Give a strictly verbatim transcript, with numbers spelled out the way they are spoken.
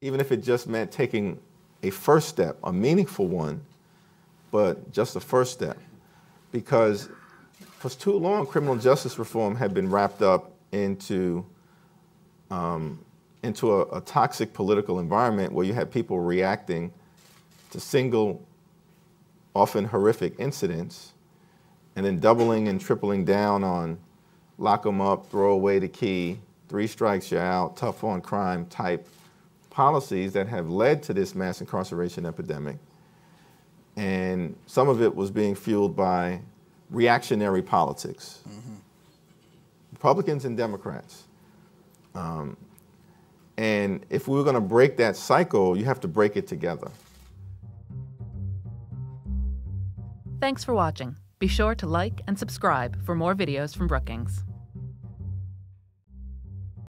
even if it just meant taking a first step, a meaningful one, but just a first step. Because for too long, criminal justice reform had been wrapped up into, um, into a, a toxic political environment where you had people reacting to single, often horrific incidents, and then doubling and tripling down on lock them up, throw away the key, three strikes you're out, tough on crime type policies that have led to this mass incarceration epidemic. And some of it was being fueled by reactionary politics, mm-hmm. Republicans and Democrats. Um, and if we were going to break that cycle, you have to break it together. Thanks for watching. Be sure to like and subscribe for more videos from Brookings.